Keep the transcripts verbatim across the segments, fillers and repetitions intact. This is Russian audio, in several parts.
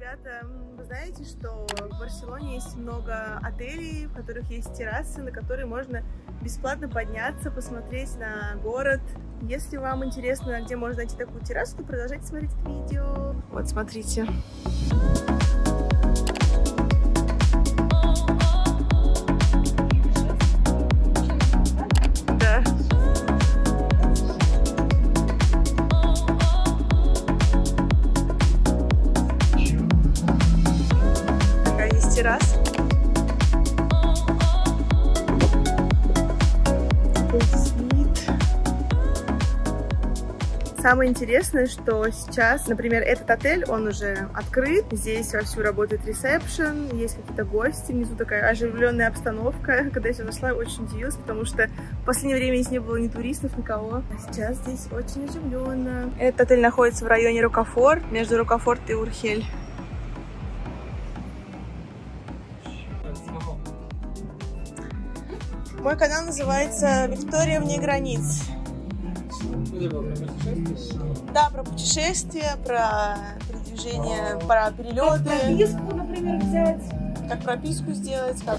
ребята, вы знаете, что в Барселоне есть много отелей, в которых есть террасы, на которые можно бесплатно подняться, посмотреть на город. Если вам интересно, где можно найти такую террасу, то продолжайте смотреть это видео. Вот, смотрите. Да. Такая есть терраса. Самое интересное, что сейчас, например, этот отель, он уже открыт, здесь вовсю работает ресепшн, есть какие-то гости, внизу такая оживленная обстановка. Когда я сюда зашла, я очень удивилась, потому что в последнее время здесь не было ни туристов, никого. А сейчас здесь очень оживленно. Этот отель находится в районе Рокафор, между Рокафорт и Урхель. Мой канал называется «Виктория вне границ». Да, про путешествия, про передвижение, про перелеты. Как прописку, например, взять. Как прописку сделать. Как...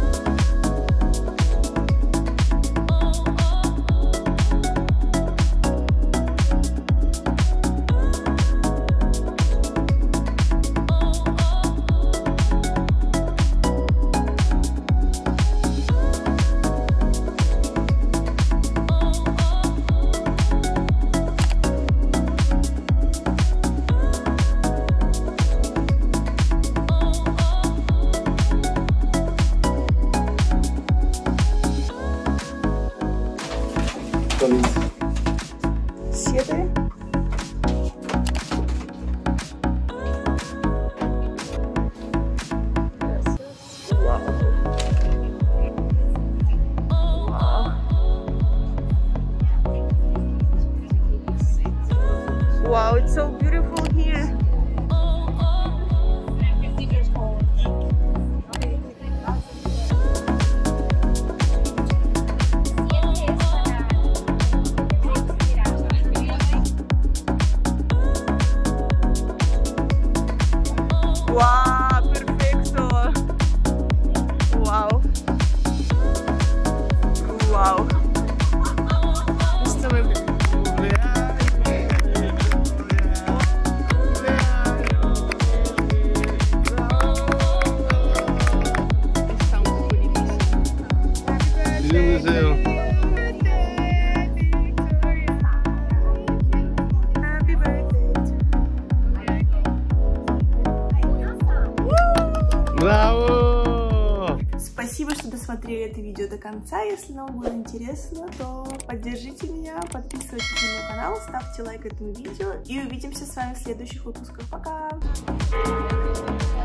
Siete. Wow. Wow. Wow, it's so beautiful here. Wow, perfecto. Wow. Wow. Esto me... Está un poco difícil. Браво! Спасибо, что досмотрели это видео до конца. Если вам было интересно, то поддержите меня, подписывайтесь на мой канал, ставьте лайк этому видео и увидимся с вами в следующих выпусках. Пока!